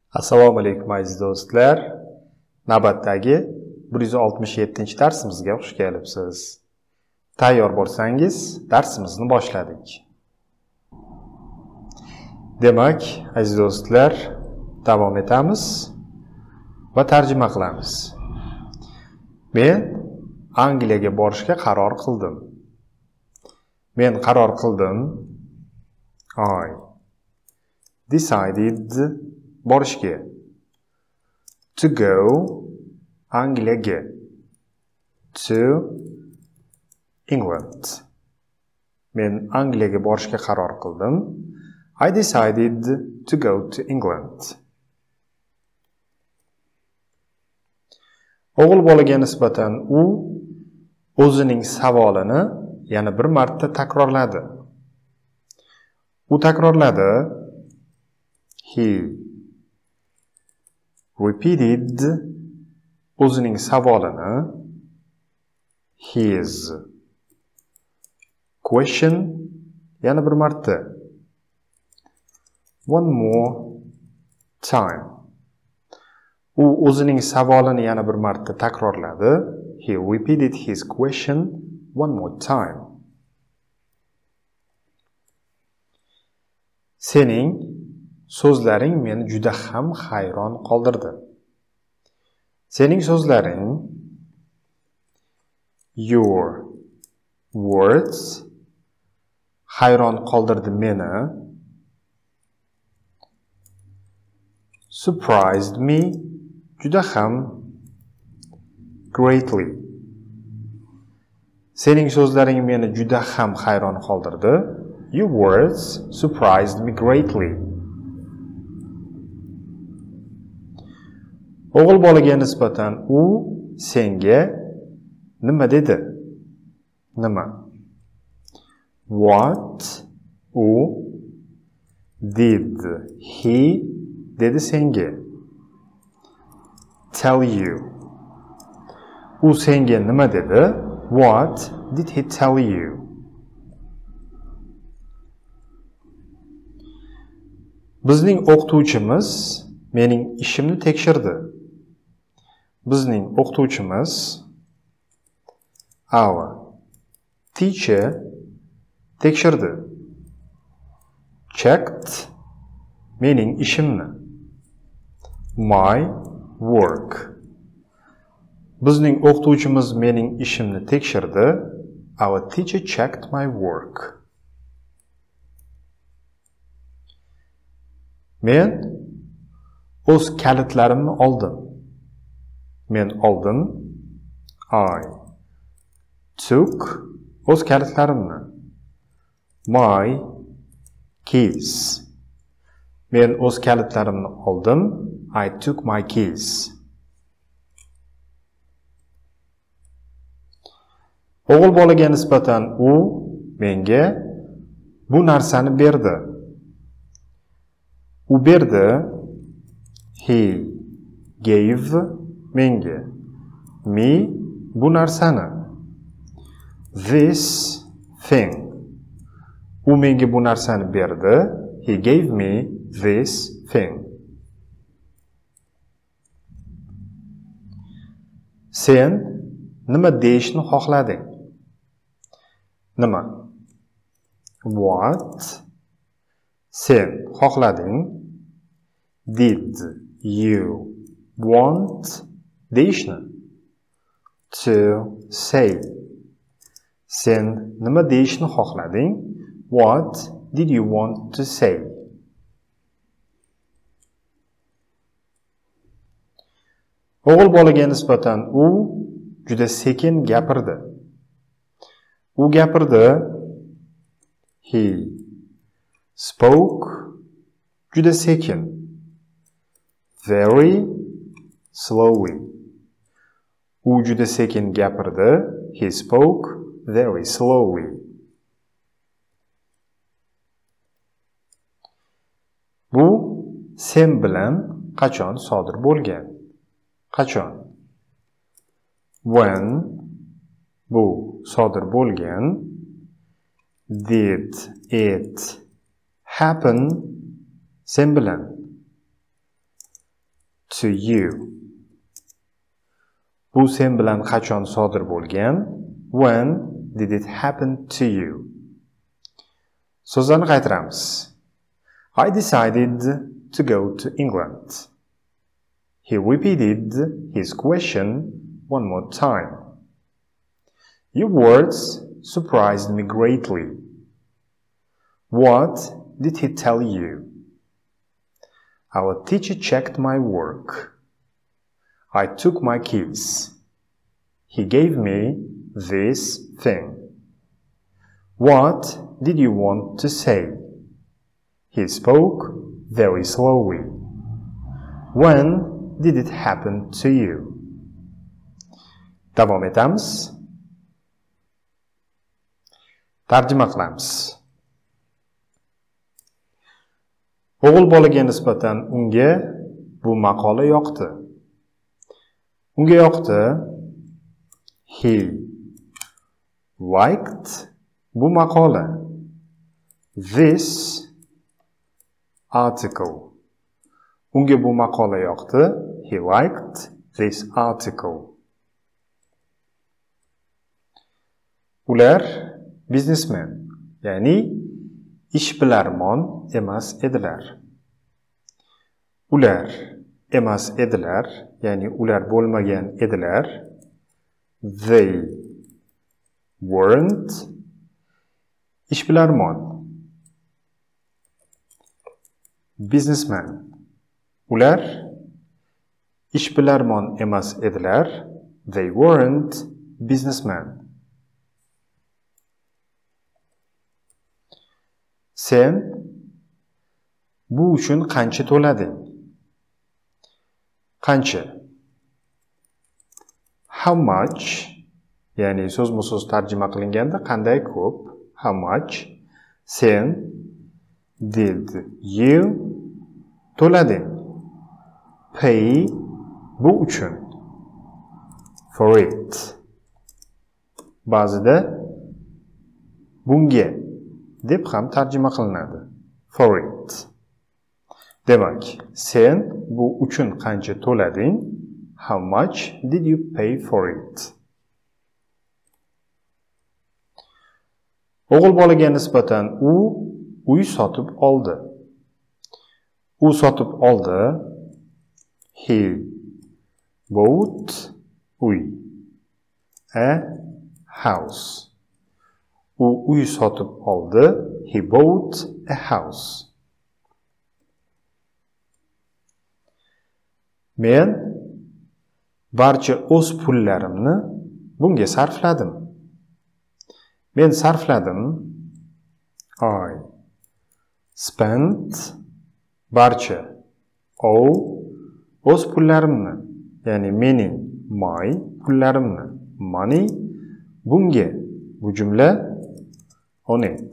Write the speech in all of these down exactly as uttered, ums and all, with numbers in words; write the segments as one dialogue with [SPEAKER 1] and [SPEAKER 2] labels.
[SPEAKER 1] Assalomu alaykum aziz do'stlar. Navbatdagi bir yuz oltmish yettinchi darsimizga xush kelibsiz. Tayyor bo'lsangiz, darsimizni boshladik. Demak, aziz do'stlar, davom etamiz va tarjima qilamiz. Men Angliyaga borishga qaror qildim. Men qaror qildim. I decided borishga. To go Angliyaga. To England. Men Angliyaga borishga qaror qildim. I decided to go to England. O'g'il bolaga nisbatan u o'zining savolini yana bir marta takrorladi. U takrorladi. He repeated o'zining savolini. His question yana bir marta. One more time. U o'zining savolini yana bir marta takrorladi. He repeated his question one more time. Sening so'zlaring meni juda ham hayron qoldirdi. Sening so'zlaring, your words, hayron qoldirdi meni. Surprised me, juda ham, greatly. Sening so'zlaring meni juda ham hayron qoldirdi. Your words surprised me greatly. O'g'il bolaga nisbatan u senga nima dedi? Nima? What u did he dedi senga? Tell you. U senga nima dedi? What did he tell you? Bizning o'qituvchimiz mening ishimni tekshirdi. Bizning o'qituvchimiz, our teacher, tekshirdi. Checked mening ishimni. My work. Bizning o'qituvchimiz mening ishimni tekshirdi. Our teacher checked my work. Men o'z kalitlarimni oldim. Men oldim. I took o'z kalitlarimni. My keys. Men o'z kalitlarimni oldim. I took my keys. O'g'il bolaga nisbatan u menga bu narsani berdi. U berdi. He gave menga. Me bu narsani. This thing. U menga bu narsani berdi. He gave me this thing. Sen nima deyishni xohlading? Nima? What? Sen xohlading? Did you want deyishni? To say. Sen nima deyishni xohlading? What did you want to say? O'g'il bolaga nisbatan u juda sekin gapirdi. U gapirdi. He spoke juda sekin. Very slowly. U juda sekin gapirdi. He spoke very slowly. Bu sen bilan qachon sodir bo'lgan? Qachon? When bu sodir bo'lgan. Did it happen sen bilan? to you. Bu sen bilan qachon sodir bo'lgan? When did it happen to you? So'zlarni qaytaramiz. I decided to go to England. He repeated his question one more time. Your words surprised me greatly. What did he tell you? Our teacher checked my work. I took my keys. He gave me this thing. What did you want to say? He spoke very slowly. When did it happen to you? Davom etamiz. Tarjima qilamiz. O'g'il bolaga nisbatan unga bu maqola yoqdi. Unga yoqdi. He liked bu maqola. This article. Unga bu maqola yoqdi. He liked this article. Ular businessmen, ya'ni ishbilarmon emas edilar. Ular emas edilar, ya'ni ular bo'lmagan edilar. They weren't ishbilarmon. Businessman. Ular ishbilarmon emas edilar. They weren't businessmen. Sen bu uchun qancha to'lading? Qancha? How much? Ya'ni so'zma-so'z tarjima qilinganda qanday ko'p? How much? Sen did you to'lading? Pay bu uchun. For it. Ba'zida bunga deb ham tarjima qilinadi. For it. Demak, sen bu uchun qancha to'lading? How much did you pay for it? O'g'il bolaga nisbatan u uy sotib oldi. U sotib oldi. He bought uy. A house. U uy sotib oldi. He bought a house. Men barcha o'z pullarimni bunga sarfladim. Men sarfladim. I spent barcha all o'z pullarimni, ya'ni mening my pullarimni, money bunga, bu jumla on it.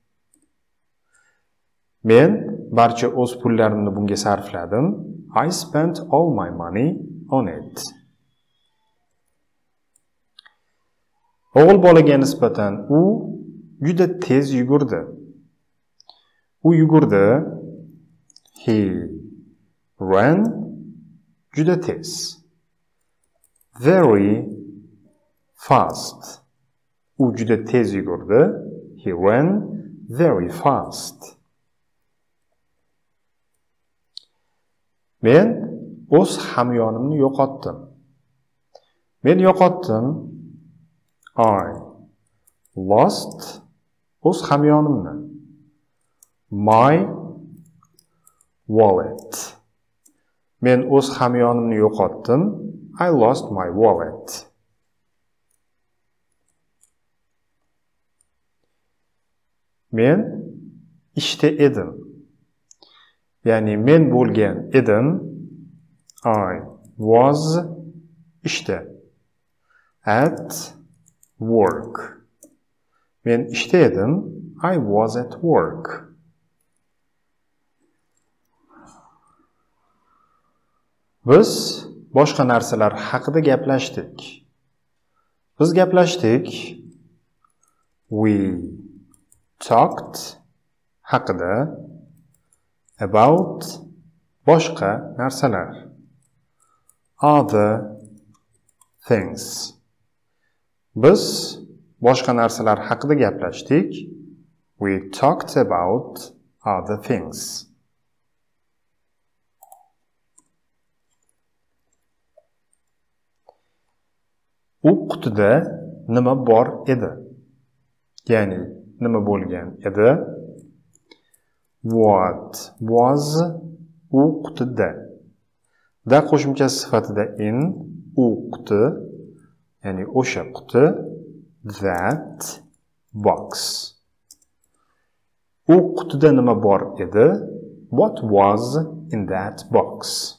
[SPEAKER 1] Men barcha o'z pullarimni bunga sarfladim. I spent all my money on it. O'g'il bolaga nisbatan u juda tez yugurdi. U yugurdi. He ran juda tez. Very fast. U juda tez yugurdi. He ran very fast. Men o'z hamyonimni yo'qotdim. Men yo'qotdim. I lost o'z hamyonimni. My wallet. Men o'z hamyonimni yo'qotdim. I lost my wallet. Men ishda edim. Ya'ni men bo'lgan edim. I was ishda. At work. Men ishda edim. I was at work. Biz boshqa narsalar haqida gaplashdik. Biz gaplashdik. We talked haqida about boshqa narsalar. other things. Biz boshqa narsalar haqida gaplashdik. We talked about other things. U qutida nima bor edi? Ya'ni nima bo'lgan edi? What was u qutida? Da qo'shimchasi sifatida in, u quti, ya'ni o'sha quti, that box. U qutida nima bor edi? What was in that box?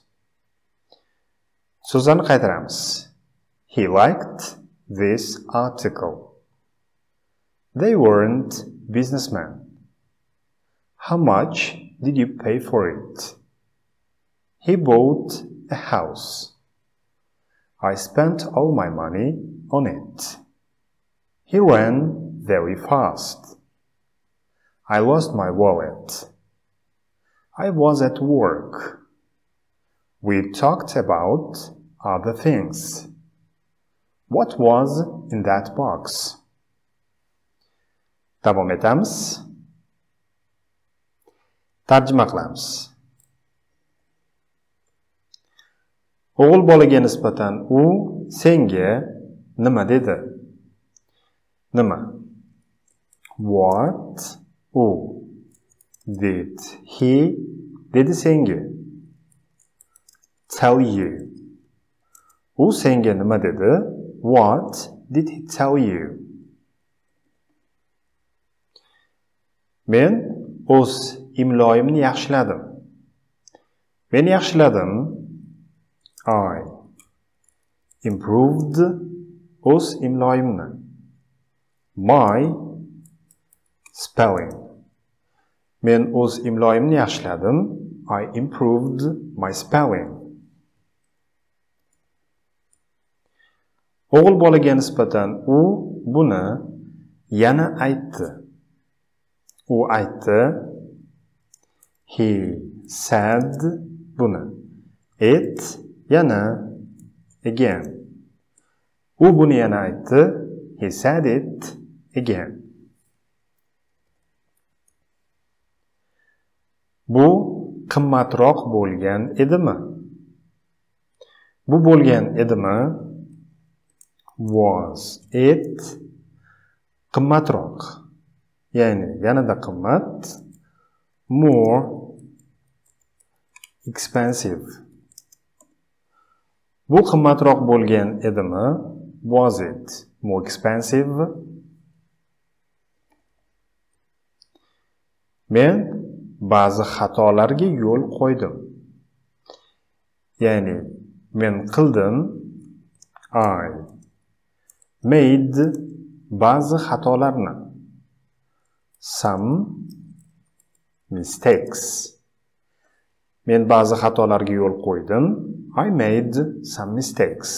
[SPEAKER 1] So'zlarni qaytaramiz. He liked this article. They weren't businessmen. How much did you pay for it? He bought a house. I spent all my money on it. He ran very fast. I lost my wallet. I was at work. We talked about other things. What was in that box? Davom etamiz. Tarjima qilamiz. O'g'il bolaga nisbatan u senga nima dedi? Nima? What u did he dedi senga? Tell you. U senga nima dedi? What did he tell you? Men o'z imloyimni yaxshiladim. Men yaxshiladim. I improved o'z imloyimni. My spelling. Men o'z imloyimni yaxshiladim. I improved my spelling. O'g'il bolaga nisbatan u buni yana aytdi. U aytdi. He said buni. It yana again. U buni yana aytdi. He said it again. Bu qimmatroq bo'lgan edimi? Bu bo'lgan edimi? Was it qimmatroq? Ya'ni yanada qimmat. More expensive. Bu qimmatroq bo'lgan edimi? Was it more expensive? Men ba'zi xatolarga yo'l qo'ydim. Ya'ni men qildim. I made ba'zi xatolarni. Some mistakes. Men ba'zi xatolarga yo'l qo'ydim. I made some mistakes.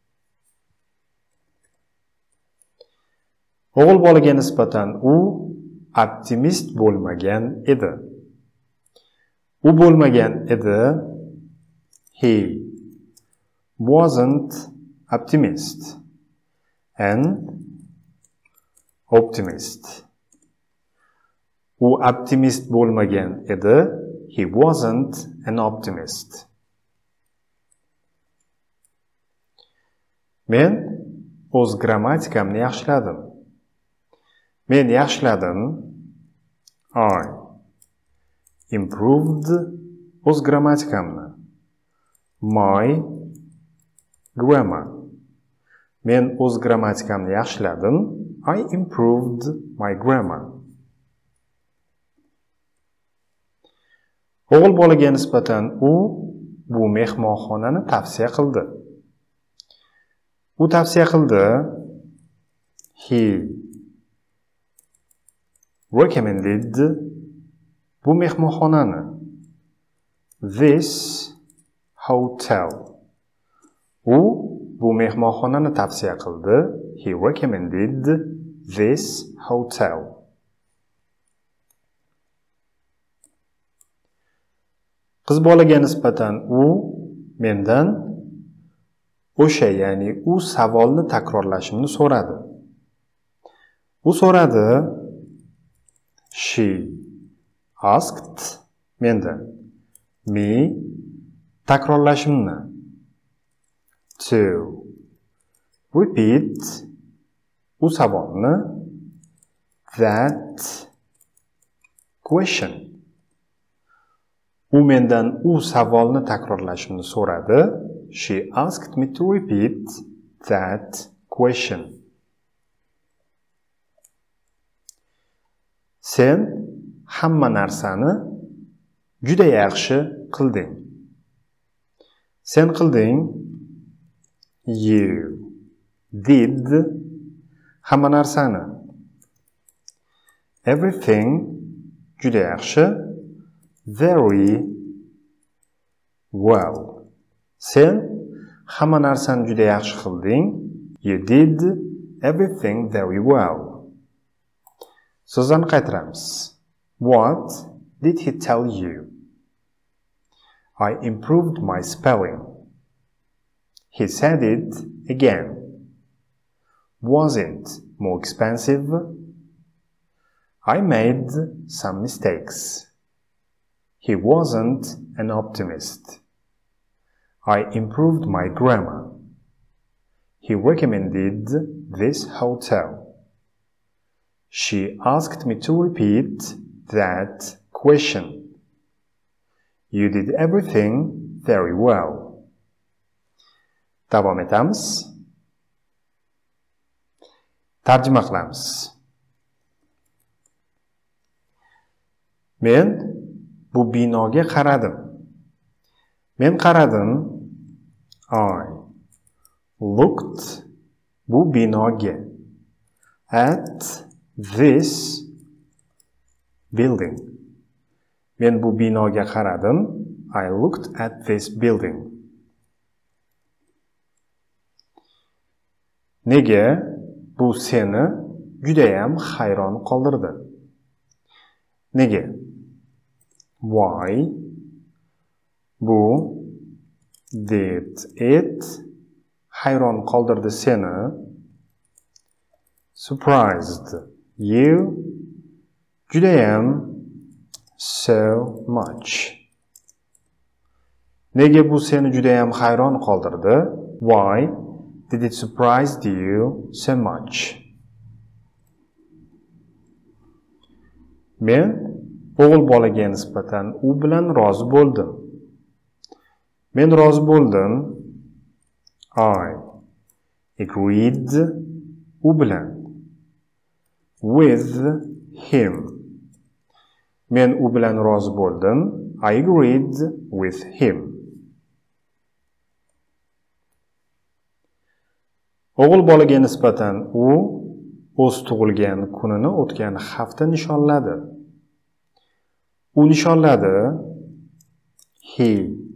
[SPEAKER 1] O'g'il bolaga nisbatan u optimist bo'lmagan edi. U bo'lmagan edi. He wasn't optimist. An optimist. U optimist bo'lmagan edi. He wasn't an optimist. Men o'z grammatikamni yaxshiladim. Men yaxshiladim. I improved o'z grammatikamni. My grammar. Men o'z grammatikamni yaxshiladim. I improved my grammar. O'g'il bolaga nisbatan u bu mehmonxonani tavsiya qildi. U tavsiya qildi. He recommended bu mehmonxonani. This hotel. U bu mehmonxonani tavsiya qildi. He recommended this hotel. Qiz bolaga nisbatan u mendan o'sha, ya'ni u savolni takrorlashimni so'radi. U so'radi. She asked mendan me takrorlashimni. To repeat u savolni. That question. U mendan u savolni takrorlashimni so'radi. She asked me to repeat that question. Sen hamma narsani juda yaxshi qilding. Sen qilding. You did hamma narsani. Everything juda yaxshi. Very well. Sen hamma narsani juda yaxshi qilding. You did everything very well. So'zlarni qaytaramiz. What did he tell you? I improved my spelling. He said it again. Was it more expensive? I made some mistakes. He wasn't an optimist. I improved my grammar. He recommended this hotel. She asked me to repeat that question. You did everything very well. Davom etamiz. Tarjima qilamiz. Men bu binoga qaradim. Men qaradim. I looked bu binoga. At this building. Men bu binoga qaradim. I looked at this building. Nega bu seni judayam hayron qoldirdi? Nega? Why? Bu did it hayron qoldirdi seni? Surprised you judayam so much. Nega bu seni judayam hayron qoldirdi? Why did it surprise you so much? Men o'g'il bolaga nisbatan u bilan rozi bo'ldim. Men rozi bo'ldim. I agreed u bilan. With him. Men u bilan rozi bo'ldim. I agreed with him. O'g'il bolaga nisbatan u o'z tug'ilgan kunini o'tgan hafta nishonladi. U nishonladi. He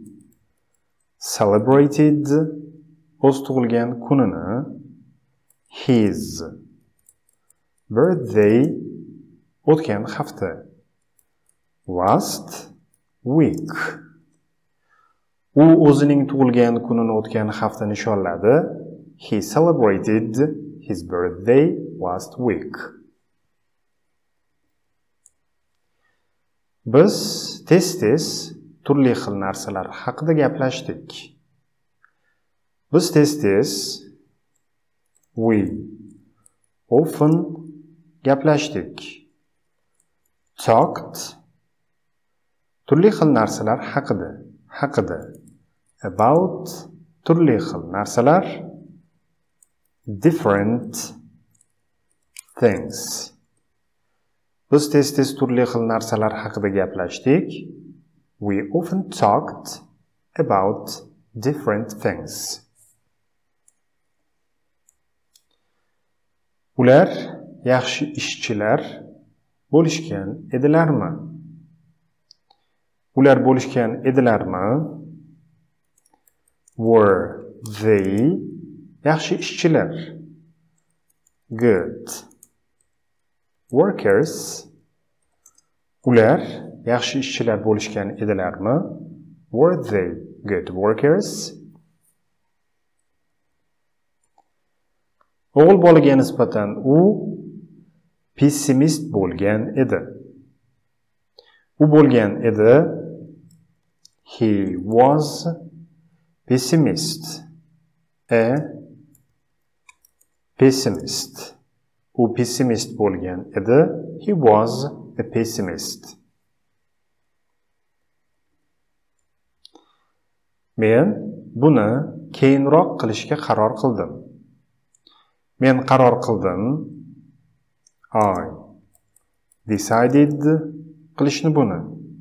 [SPEAKER 1] celebrated o'z tug'ilgan kunini. His birthday o'tgan hafta. Last week. U o'zining tug'ilgan kunini o'tgan hafta nishonladi. He celebrated his birthday last week. Biz tez-tez turli xil narsalar haqida gaplashdik. Biz tez-tez we often gaplashdik. Talked turli xil narsalar haqida, haqida. About turli xil narsalar. Different things. Biz tez-tez turli xil narsalar haqida gaplashdik. We often talked about different things. Ular yaxshi ishchilar bo'lishgan edilarmi? Ular bo'lishgan edilarmi? Were they yaxshi ishchilar? Good workers. Ular yaxshi ishchilar bo'lishgan edilarmi? Were they good workers? O'g'il bolaga nisbatan u pessimist bo'lgan edi. U bo'lgan edi. He was pessimist. A pessimist. U pessimist bo'lgan edi. He was a pessimist. Men buni keyinroq qilishga qaror qildim. Men qaror qildim. I decided qilishni buni.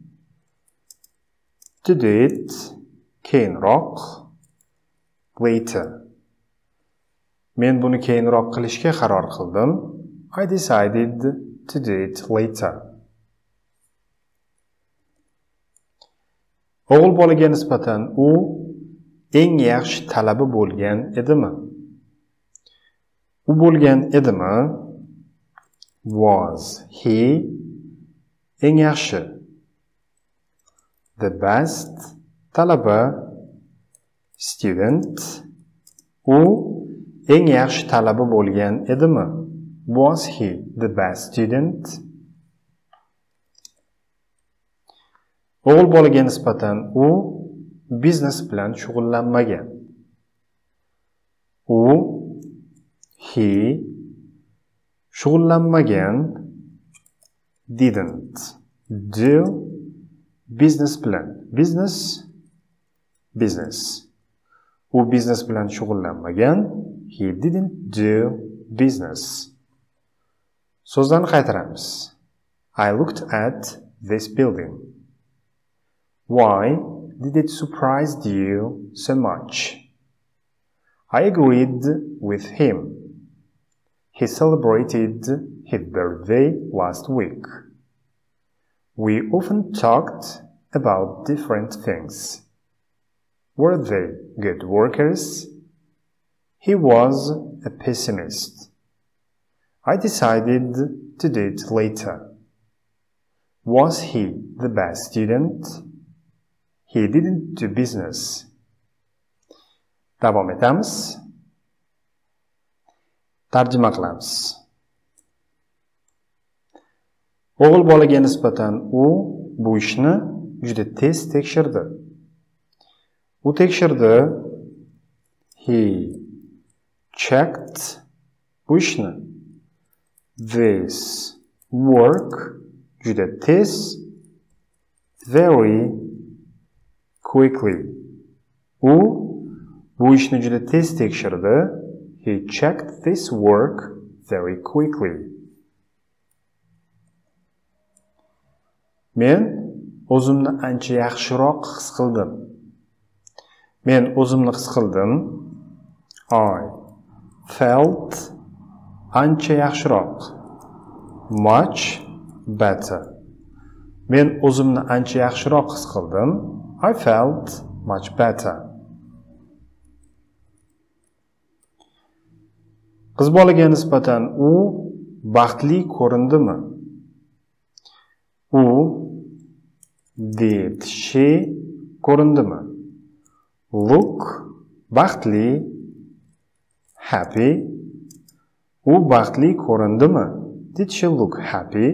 [SPEAKER 1] To do it keyinroq. Later. Men buni keyinroq qilishga qaror qildim. I decided to do it later. O'g'il bolaga nisbatan u eng yaxshi talabi bo'lgan edimi? U bo'lgan edimi? Was he eng yaxshi? The best talaba student. U eng yaxshi talabi bo'lgan edimi? Was he the best student? O'g'il bolaga nisbatan u biznes bilan shug'ullanmagan. U he shug'ullanmagan. Didn't do business bilan. Business business. U biznes bilan shug'ullanmagan. He didn't do business. So'zlarni qaytaramiz. I looked at this building. Why did it surprise you so much? I agreed with him. He celebrated his birthday last week. We often talked about different things. Were they good workers? He was a pessimist. I decided to do it later. Was he the best student? He didn't do business. Davom etamiz. Tarjima qilamiz. O'g'il bolaga nisbatan u bu ishni juda tez tekshirdi. U tekshirdi. He checked bu ishni. This work juda tez. Very quickly. U bu ishni juda tez tekshirdi. He checked this work very quickly. Men o'zimni ancha yaxshiroq his qildim. Men o'zimni his qildim. I felt ancha yaxshiroq. Much better. Men o'zimni ancha yaxshiroq his qildim. I felt much better. Qiz bolaga nisbatan u baxtli ko'rindimi? U did she ko'rindimi? Look baxtli. Happy. U baxtli ko'rindimi? Did she look happy?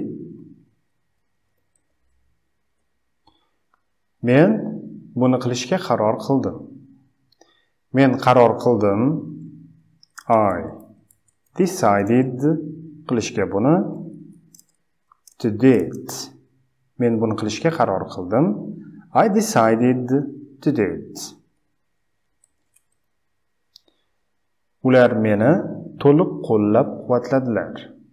[SPEAKER 1] Men buni qilishga qaror qildim. Men qaror qildim. I decided qilishga buni. To do it. Men buni qilishga qaror qildim. I decided to do it. Ular meni to'liq qo'llab-quvvatladilar.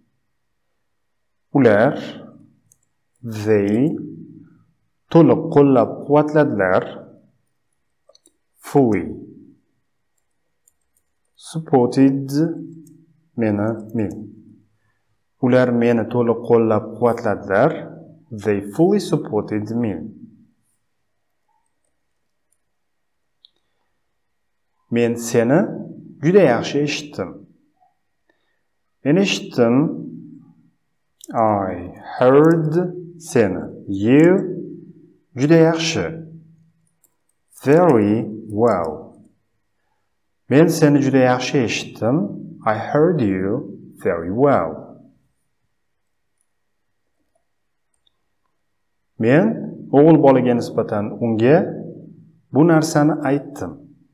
[SPEAKER 1] Ular they to'liq qo'llab-quvvatladilar. Fully supported meni me. Ular meni to'liq qo'llab-quvvatladilar. They fully supported me. Men seni juda yaxshi eshitdim. Men eshitdim. I heard seni. You juda yaxshi. Very well. Men seni juda yaxshi eshitdim. I heard you very well. Men o'g'il bolaga nisbatan unga bu narsani aytdim.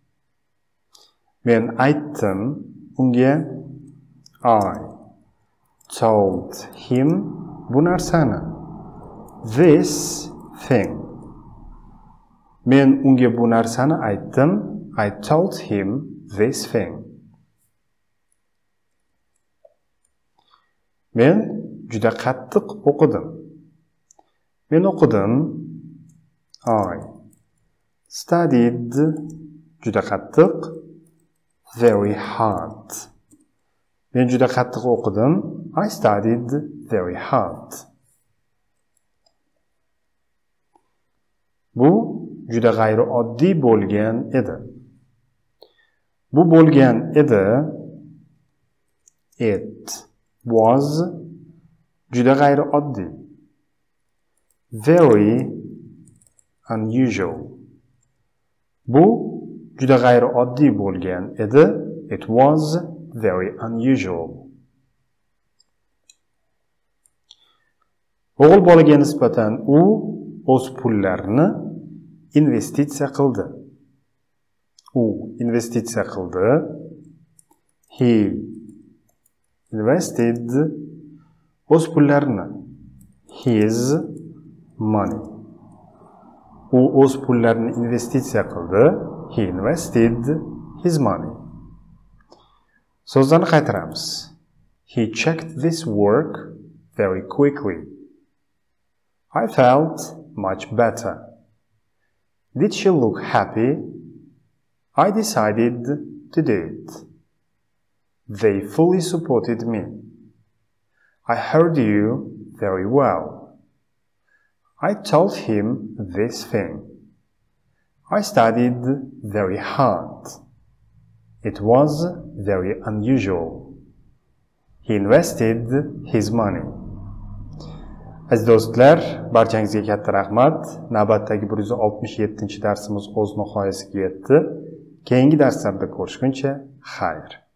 [SPEAKER 1] Men aytdim unga. I told him bu narsani. This thing. Men unga bu narsani aytdim. I told him this thing. Men juda qattiq o'qidim. Men o'qidim. I studied juda qattiq. Very hard. Men juda qattiq o'qidim. I studied very hard. Bu juda g'ayrioddiy bo'lgan edi. Bu bo'lgan edi. It was juda g'ayrioddiy. Very unusual. Bu juda g'ayrioddiy bo'lgan edi. It was very unusual. O'g'il bolaga nisbatan u o'z pullarini investitsiya qildi. U investitsiya qildi. He invested o'z pullarini. His money. U o'z pullarini investitsiya qildi. He invested his money. So'zlarni qaytaramiz. He checked this work very quickly. I felt much better. Did she look happy? I decided to do it. They fully supported me. I heard you very well. I told him this thing. I studied very hard. It was very unusual. He invested his money. Aziz do'stlar, barchangizga katta rahmat. Navbatdagi bir yuz oltmish yettinchi darsimiz o'z nihoyasiga yetdi. Keyingi darslarda ko'rishguncha xayr.